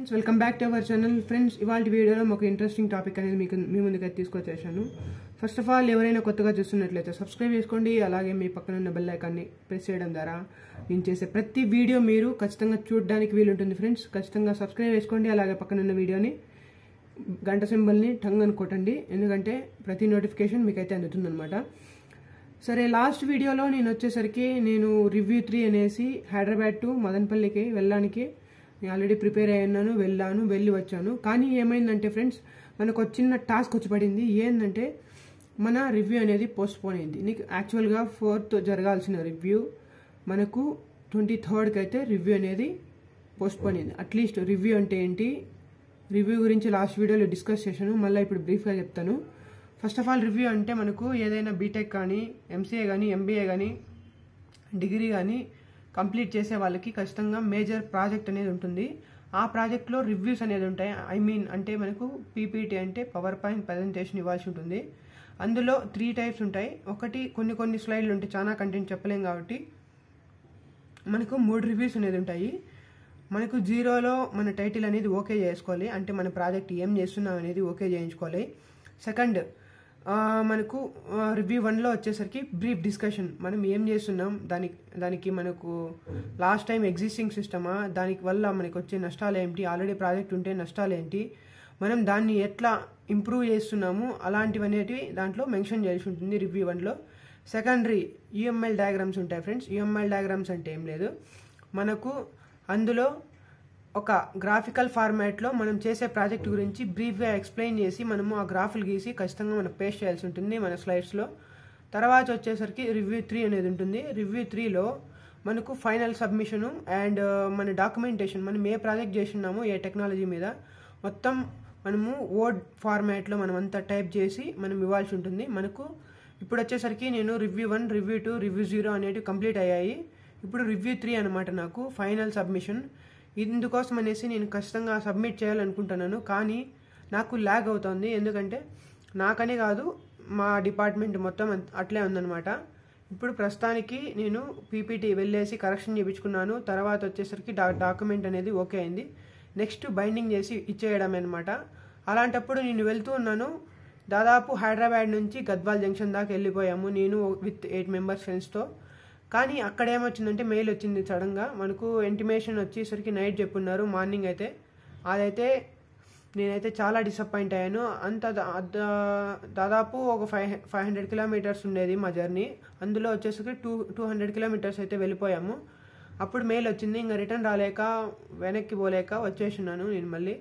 Friends welcome back to our channel. Friends ఇవాళ వీడియోలో ఒక ఇంట్రెస్టింగ్ టాపిక్ అనేది మీ ముందుకు తీసుకొచ్చేసాను. ఫస్ట్ ఆఫ్ ఆల్ ఎవరైనా కొత్తగా చూస్తున్నట్లయితే సబ్స్క్రైబ్ చేసుకోండి. అలాగే మీ పక్కన ఉన్న బెల్ ఐకాన్ని ప్రెస్ చేయడం ద్వారా నేను చేసే ప్రతి వీడియో మీరు ఖచ్చితంగా చూడడానికి వీలుంటుంది. ఫ్రెండ్స్ ఖచ్చితంగా సబ్స్క్రైబ్ చేసుకోండి. అలాగే పక్కన ఉన్న వీడియోని గంట సింబల్ని టంగ్ అని కొట్టండి, ఎందుకంటే ప్రతి నోటిఫికేషన్ మీకైతే అందుతుందన్నమాట. సరే, లాస్ట్ వీడియోలో నేను వచ్చేసరికి రివ్యూ 3 అనేసి హైదరాబాద్ టు మదనపల్లికి వెళ్ళడానికి నేను ఆల్రెడీ ప్రిపేర్ అయ్యాను, వెళ్ళి వచ్చాను. కానీ ఏమైందంటే ఫ్రెండ్స్, మనకు ఒక చిన్న టాస్క్ వచ్చి పడింది. ఏంటంటే మన రివ్యూ అనేది పోస్ట్ పోన్ అయింది. నీకు యాక్చువల్గా 4th జరగాల్సిన రివ్యూ మనకు 23rd అయితే రివ్యూ అనేది పోస్ట్ పోన్ అయింది. అట్లీస్ట్ రివ్యూ అంటే ఏంటి, రివ్యూ గురించి లాస్ట్ వీడియోలో డిస్కస్ చేశాను, మళ్ళీ ఇప్పుడు బ్రీఫ్గా చెప్తాను. ఫస్ట్ ఆఫ్ ఆల్ రివ్యూ అంటే మనకు ఏదైనా బీటెక్ కానీ, ఎంసీఏ కానీ, ఎంబీఏ కానీ, డిగ్రీ కానీ కంప్లీట్ చేసే వాళ్ళకి ఖచ్చితంగా మేజర్ ప్రాజెక్ట్ అనేది ఉంటుంది. ఆ ప్రాజెక్ట్లో రివ్యూస్ అనేది ఉంటాయి. అంటే మనకు పీపీటీ అంటే పవర్ పాయింట్ ప్రజెంటేషన్ ఇవ్వాల్సి ఉంటుంది. అందులో 3 టైప్స్ ఉంటాయి. ఒకటి కొన్ని స్లైడ్లు ఉంటాయి, చాలా కంటెంట్ చెప్పలేం కాబట్టి మనకు 3 రివ్యూస్ అనేది ఉంటాయి. మనకు 0లో మన టైటిల్ అనేది ఓకే చేసుకోవాలి, అంటే మన ప్రాజెక్ట్ ఏం చేస్తున్నాం అనేది ఓకే చేయించుకోవాలి. సెకండ్, మనకు రివ్యూ 1లో వచ్చేసరికి బ్రీఫ్ డిస్కషన్, మనం ఏం చేస్తున్నాం, దానికి మనకు లాస్ట్ టైం ఎగ్జిస్టింగ్ సిస్టమా, దానికి వల్ల మనకు వచ్చే నష్టాలు ఏంటి, ఆల్రెడీ ప్రాజెక్ట్ ఉంటే నష్టాలు ఏంటి, మనం దాన్ని ఎట్లా ఇంప్రూవ్ చేస్తున్నాము, అలాంటివనేటివి దాంట్లో మెన్షన్ చేయాల్సి ఉంటుంది రివ్యూ 1లో. సెకండరీ యూఎంఎల్ డయాగ్రామ్స్ ఉంటాయి ఫ్రెండ్స్. యూఎంఎల్ డయాగ్రామ్స్ అంటే ఏం లేదు, మనకు అందులో ఒక గ్రాఫికల్ ఫార్మాట్లో మనం చేసే ప్రాజెక్ట్ గురించి బ్రీఫ్గా ఎక్స్ప్లెయిన్ చేసి మనము ఆ గ్రాఫులు గీసి ఖచ్చితంగా మనం పేస్ట్ చేయాల్సి ఉంటుంది మన స్లైడ్స్లో. తర్వాత వచ్చేసరికి రివ్యూ 3 అనేది ఉంటుంది. రివ్యూ 3లో మనకు ఫైనల్ సబ్మిషను అండ్ మన డాక్యుమెంటేషన్, మనం ఏ ప్రాజెక్ట్ చేస్తున్నామో ఏ టెక్నాలజీ మీద మొత్తం మనము వర్డ్ ఫార్మాట్లో మనం అంతా టైప్ చేసి మనం ఇవ్వాల్సి ఉంటుంది. మనకు ఇప్పుడు వచ్చేసరికి రివ్యూ 1, రివ్యూ 2, రివ్యూ 0 అనేటివి కంప్లీట్ అయ్యాయి. ఇప్పుడు రివ్యూ 3 అనమాట నాకు ఫైనల్ సబ్మిషన్. ఇందుకోసం అనేసి నేను ఖచ్చితంగా సబ్మిట్ చేయాలనుకుంటున్నాను, కానీ నాకు ల్యాగ్ అవుతుంది. ఎందుకంటే నాకనే కాదు, మా డిపార్ట్మెంట్ మొత్తం అట్లే ఉందన్నమాట. ఇప్పుడు ప్రస్తుతానికి నేను పీపీటీ వెళ్ళేసి కరెక్షన్ చేయించుకున్నాను. తర్వాత వచ్చేసరికి డాక్యుమెంట్ అనేది ఓకే అయింది. నెక్స్ట్ బైండింగ్ చేసి ఇచ్చేయడమే అనమాట. అలాంటప్పుడు నేను వెళ్తూ ఉన్నాను. దాదాపు హైదరాబాద్ నుంచి గద్వాల్ జంక్షన్ దాకా వెళ్ళిపోయాము, నేను విత్ 8 మెంబర్స్ ఫ్రెండ్స్తో. కానీ అక్కడ ఏమొచ్చిందంటే మెయిల్ వచ్చింది సడన్గా, మనకు ఇంటిమేషన్ వచ్చేసరికి నైట్ చెప్పున్నారు, మార్నింగ్ అయితే. అదైతే నేనైతే చాలా డిసప్పాయింట్ అయ్యాను. దాదాపు ఒక 500 కిలోమీటర్స్ ఉండేది మా జర్నీ. అందులో వచ్చేసరికి 200 కిలోమీటర్స్ అయితే వెళ్ళిపోయాము. అప్పుడు మెయిల్ వచ్చింది. ఇంకా రిటర్న్ రాలేక, వెనక్కి పోలేక వచ్చేసినాను. నేను మళ్ళీ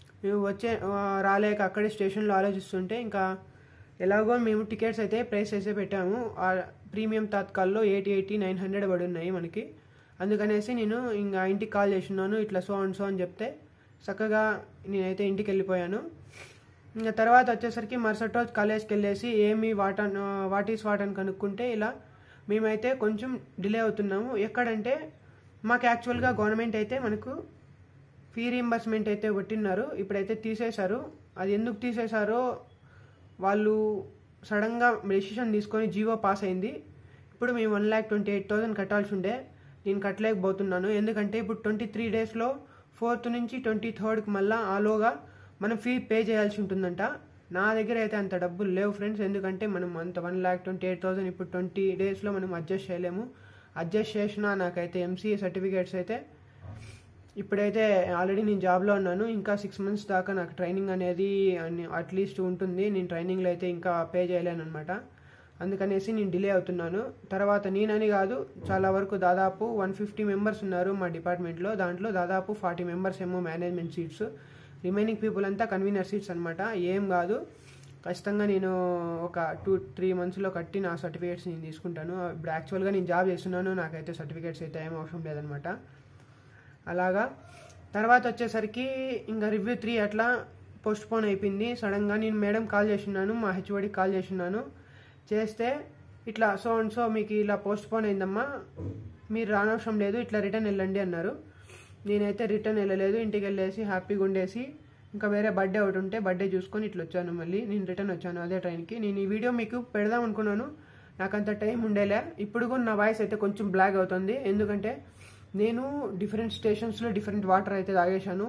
రాలేక అక్కడే స్టేషన్లో ఆలోచిస్తుంటే, ఇంకా ఎలాగో మేము టికెట్స్ అయితే ప్రైస్ అయితే పెట్టాము. ప్రీమియం తాత్కాల్లో 880, 900 పడి ఉన్నాయి మనకి. అందుకనేసి నేను ఇంకా ఇంటికి కాల్ చేస్తున్నాను, ఇట్లా సో అని చెప్తే చక్కగా నేనైతే ఇంటికి వెళ్ళిపోయాను. ఇంకా తర్వాత వచ్చేసరికి మరుసటి రోజు కాలేజ్కి వెళ్ళేసి వాట్ ఈస్ వాట్ అని కనుక్కుంటే, ఇలా మేమైతే కొంచెం డిలే అవుతున్నాము. ఎక్కడంటే మాకు యాక్చువల్గా గవర్నమెంట్ అయితే మనకు ఫీ రీంబర్స్మెంట్ అయితే పెట్టినారు, ఇప్పుడైతే తీసేశారు. అది ఎందుకు తీసేశారో వాళ్ళు సడన్గా డెసిషన్ తీసుకొని జీవో పాస్ అయింది. ఇప్పుడు మేము 1,28,000 కట్టాల్సి ఉండే, నేను కట్టలేకపోతున్నాను. ఎందుకంటే ఇప్పుడు 23 డేస్లో 4th నుంచి 23rd మళ్ళీ ఆలోగా మనం ఫీ పే చేయాల్సి ఉంటుందంట. నా దగ్గర అయితే అంత డబ్బులు లేవు ఫ్రెండ్స్, ఎందుకంటే మనం అంత 1,28,000 ఇప్పుడు 20 డేస్లో మనం అడ్జస్ట్ చేయలేము. అడ్జస్ట్ చేసినా నాకైతే ఎంసీఏ సర్టిఫికేట్స్ అయితే ఇప్పుడైతే ఆల్రెడీ నేను జాబ్లో ఉన్నాను. ఇంకా 6 months దాకా నాకు ట్రైనింగ్ అనేది అట్లీస్ట్ ఉంటుంది. నేను ట్రైనింగ్లో అయితే ఇంకా పే చేయలేను అనమాట. అందుకనేసి నేను డిలే అవుతున్నాను. తర్వాత నేనని కాదు, చాలా వరకు దాదాపు 150 మెంబర్స్ ఉన్నారు మా డిపార్ట్మెంట్లో. దాంట్లో దాదాపు 40 మెంబర్స్ ఏమో మేనేజ్మెంట్ సీట్స్, రిమైనింగ్ పీపుల్ అంతా కన్వీనర్ సీట్స్ అనమాట. ఏం కాదు, ఖచ్చితంగా నేను ఒక 2-3 monthsలో కట్టి నా సర్టిఫికేట్స్ నేను తీసుకుంటాను. ఇప్పుడు యాక్చువల్గా నేను జాబ్ చేస్తున్నాను, నాకైతే సర్టిఫికేట్స్ అయితే ఏం అవసరం లేదనమాట. అలాగా తర్వాత వచ్చేసరికి ఇంకా రివ్యూ 3 అట్లా పోస్ట్ పోన్ అయిపోయింది. సడన్గా నేను మేడం కాల్ చేస్తున్నాను, మా హెచ్ఓడికి కాల్ చేస్తున్నాను. చేస్తే ఇట్లా సో మీకు ఇలా పోస్ట్ పోన్ అయిందమ్మా, మీరు రానవసరం లేదు, ఇట్లా రిటర్న్ వెళ్ళండి అన్నారు. నేనైతే రిటర్న్ వెళ్ళలేదు, ఇంటికి వెళ్ళేసి హ్యాపీగా ఉండేసి ఇంకా వేరే బర్త్డే ఒకటి ఉంటే బర్త్డే చూసుకొని ఇట్లా వచ్చాను. మళ్ళీ నేను రిటర్న్ వచ్చాను అదే ట్రైన్కి. నేను ఈ వీడియో మీకు పెడదాం అనుకున్నాను, నాకంత టైం ఉండేలే. ఇప్పుడు కూడా నా వాయిస్ అయితే కొంచెం బ్లాక్ అవుతుంది, ఎందుకంటే నేను డిఫరెంట్ స్టేషన్స్లో డిఫరెంట్ వాటర్ అయితే తాగేశాను.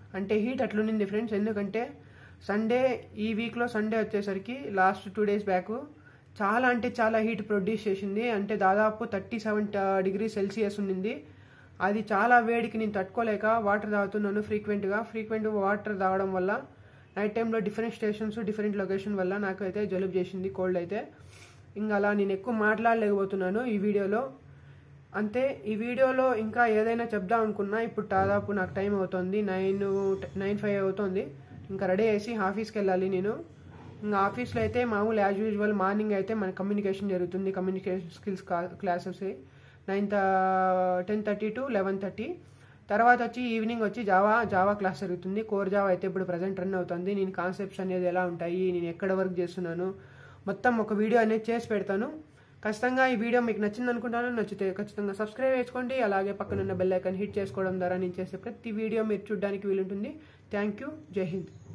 అంటే హీట్ అట్లుండింది ఫ్రెండ్స్. ఎందుకంటే సండే, ఈ వీక్లో సండే వచ్చేసరికి లాస్ట్ 2 days బ్యాక్ చాలా అంటే చాలా హీట్ ప్రొడ్యూస్ చేసింది. అంటే దాదాపు 37 degrees సెల్సియస్ ఉండింది. అది చాలా వేడికి నేను తట్టుకోలేక వాటర్ తాగుతున్నాను ఫ్రీక్వెంట్గా వాటర్ తాగడం వల్ల నైట్ టైంలో డిఫరెంట్ స్టేషన్స్ డిఫరెంట్ లొకేషన్ వల్ల నాకైతే జలుబు చేసింది, కోల్డ్ అయితే. ఇంకా అలా నేను ఎక్కువ మాట్లాడలేకపోతున్నాను ఈ వీడియోలో. అంతే, ఈ వీడియోలో ఇంకా ఏదైనా చెప్దాం అనుకున్నా. ఇప్పుడు దాదాపు నాకు టైం అవుతుంది, 9:05 అవుతుంది. ఇంకా రెడీ చేసి ఆఫీస్కి వెళ్ళాలి నేను. ఇంకా ఆఫీస్లో అయితే మామూలు యాజ్ యూజువల్ మార్నింగ్ అయితే మన కమ్యూనికేషన్ జరుగుతుంది, కమ్యూనికేషన్ స్కిల్స్ క్లాసెస్ 10:30 to 11:30. తర్వాత వచ్చి ఈవినింగ్ వచ్చి జావా క్లాస్ జరుగుతుంది. కోర్ జావా అయితే ఇప్పుడు ప్రజెంట్ రన్ అవుతుంది. నేను కాన్సెప్ట్స్ అనేది ఎలా ఉంటాయి, నేను ఎక్కడ వర్క్ చేస్తున్నాను, మొత్తం ఒక వీడియో అనేది చేసి పెడతాను. ఖచ్చితంగా ఈ వీడియో మీకు నచ్చింది అనుకుంటాను. నచ్చితే ఖచ్చితంగా సబ్స్క్రైబ్ చేసుకోండి. అలాగే పక్కనున్న బెల్ ఐకాన్ హిట్ చేసుకోవడం ద్వారా నేను చేసే ప్రతి వీడియో మీరు చూడడానికి వీలుంటుంది. Thank you. జై హింద్.